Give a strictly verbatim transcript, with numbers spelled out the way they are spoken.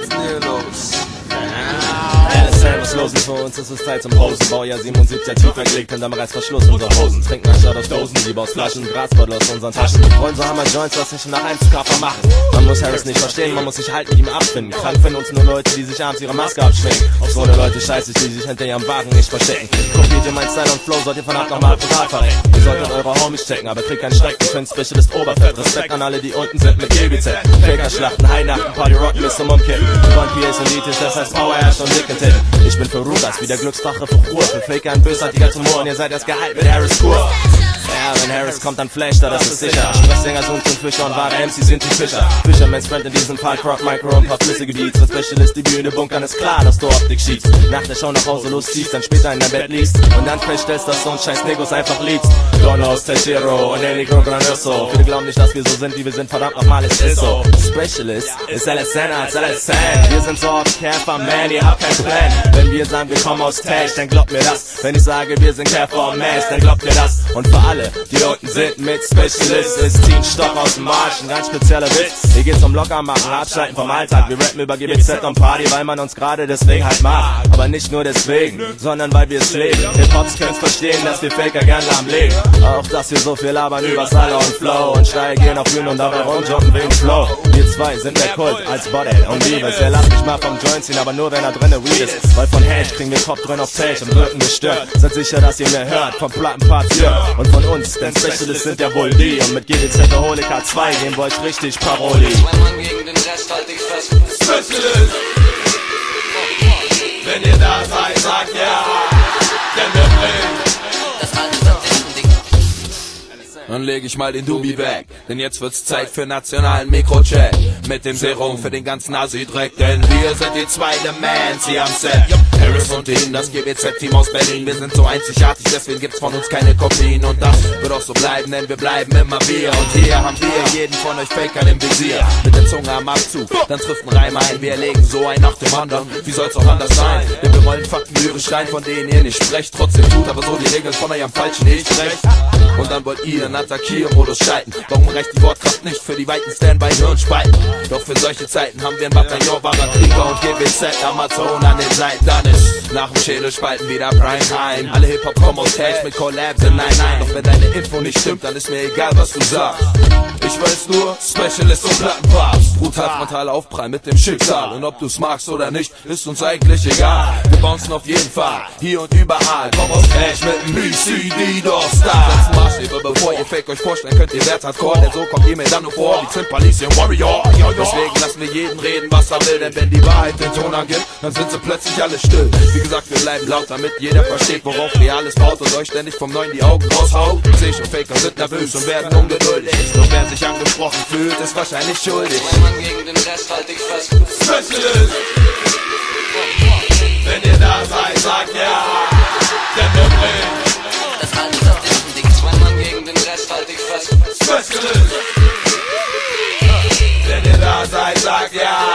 ist denn hier los? Was los ist für uns, ist es Zeit zum Posen. Baujahr siebenundsiebzig, tief verlegt hinterm Reißverschluss unserer Hosen. Trinken anstatt aus Dosen, lieber aus Flaschen, Grazbeutel aus unseren Taschen. Wollen so Hammer Joints, was nicht nach eins zu K machen. Man muss Harris nicht verstehen, man muss sich halt mit ihm abfinden. Krank finden uns nur Leute, die sich abends ihre Maske abschminken. Auf so eine Leute scheiße, die sich hinter ihrem Wagen nicht verstecken. Kopiert ihr mein Style und Flow, sollt ihr von Nacht nochmal total verrecken. Ihr solltet eure Homies checken, aber kriegt keinen Schreck, ihr könnt Specialist Oberfett. Respekt an alle, die unten sind mit G B Z. Faker-Schlachten, Heinachten, Party Rocken bis zum Umkippen. Wir wollen P S elitisch, das heißt Power Ash und dicken Titten. Ich bin für Rugas, wie der Glücksdrache für Ruhe. Für Faker ein bösartiger Tumor und ihr seid das Gehalt mit Harris Kur. Ja, wenn Harris kommt, dann flasht er, das ist sicher. Stresssänger sind zum Fischer und wahre M Cs sind die Fischer. Fisherman's Friend in diesem Fall, Croc, Micro und paar flüssige Beats. Für Specialist die Bühne bunkern, ist klar, dass du Optik schiebst. Nach der Show nach Hause losziehst, dann später in dein Bett liegst. Und dann feststellst, dass du uns scheiß Negos einfach liebst. Donos, Techero und Enigro Grandioso. Viele glauben nicht, dass wir so sind, wie wir sind, verdammt nochmal, es ist so. Specialist ist L S N als L S N. Wir sind so oft Käfer, man, ihr habt keinen Plan. Wenn wir sagen, wir kommen aus Tash, dann glaubt mir das. Wenn ich sage, wir sind Käfer und Mass, dann glaubt ihr das. Und für alle, die unten sind mit Specialist, ist Teen Stock aus dem Marsch, ein ganz spezieller Witz. Hier geht's um locker machen, abschalten vom Alltag. Wir rappen über G B Z und Party, weil man uns gerade deswegen halt mag. Aber nicht nur deswegen, sondern weil wir es leben. Hip-Hops können's verstehen, dass wir Faker gern lahm leben. Auch dass wir so viel labern über Style und Flow und steil gehen auf Bühnen und dabei rumjumpen wegen Flow. Wir zwei sind der Kult als Body und Liebes. Er lasst mich mal vom Joint ziehen, aber nur wenn er drinne Weed ist. Weil von Hash kriegen wir Kopf drin auf Tage und wirken gestört. Seid sicher, dass ihr mir hört, vom Plattenpart hier und von uns, denn Specialists sind ja wohl die. Und mit G B Z Holika zwei geben wir euch richtig Paroli. Zwei Mann gegen den Rest, halt dich fest. Specialist! Wenn ihr da seid, sagt ja, denn wir bringen Das alte Statistiken-Ding. Dann leg ich mal den Dubi weg, denn jetzt wird's Zeit für nationalen Mikrocheck. Mit dem Serum für den ganzen Asi-Dreck, denn wir sind die zwei The Mans hier am Set. Harris und Dean, das G B Z-Team aus Berlin. Wir sind so einzigartig, deswegen gibt's von uns keine Kopien. Und das wird auch so bleiben, denn wir bleiben immer wir. Und hier haben wir jeden von euch Faker im Visier. Mit der Zunge am Abzug, dann trifft ein Reim ein. Wir legen so ein nach dem anderen, wie soll's auch anders sein? Denn wir wollen Fakten lyrisch rein, von denen ihr nicht sprecht. Trotzdem tut aber so die Regeln von eurem falschen Ich recht. Und dann wollt ihr in Attackiermodus schalten. Warum reicht die Wortkraft nicht für die weiten Standby-Hirnspalten? Doch für solche Zeiten haben wir ein Bataillon wahrer Krieger und G B Z Amazon an den Seiten. Dann ist nach dem Schädelspalten wieder Primetime. Alle Hip-Hop kommen aus Cash mit Collabs in nein, nein. Doch wenn deine Info nicht stimmt, dann ist mir egal, was du sagst. Ich weiß nur, Specialist und Plattenpapst. Brutal frontal Aufprall mit dem Schicksal. Und ob du's magst oder nicht, ist uns eigentlich egal. Wir bouncen auf jeden Fall, hier und überall. Komm aus Cash mit dem B C D-Door-Star. Setzen Maßstäbe, bevor ihr Fake euch vorstellen könnt, ihr werdet Hardcore. Denn so kommt ihr mir dann nur vor, wie Zimperlisi und Warrior. Deswegen lassen wir jeden reden, was er will. Denn wenn die Wahrheit den Ton angibt, dann sind sie plötzlich alle still. Wie gesagt, wir bleiben laut, damit jeder versteht, worauf Reales baut und euch ständig vom Neuen die Augen raushaut. Sich und Faker sind nervös und werden ungeduldig. Doch wer sich angesprochen fühlt, ist wahrscheinlich schuldig. Zwei Mann gegen den Rest, halt dich fest. Specialist! Wenn ihr da seid, sagt ja, denn wir bringen Das alte Statistiken-Ding. Zwei Mann gegen den Rest, halt dich fest. Specialist! Wenn ihr da seid, sagt ja,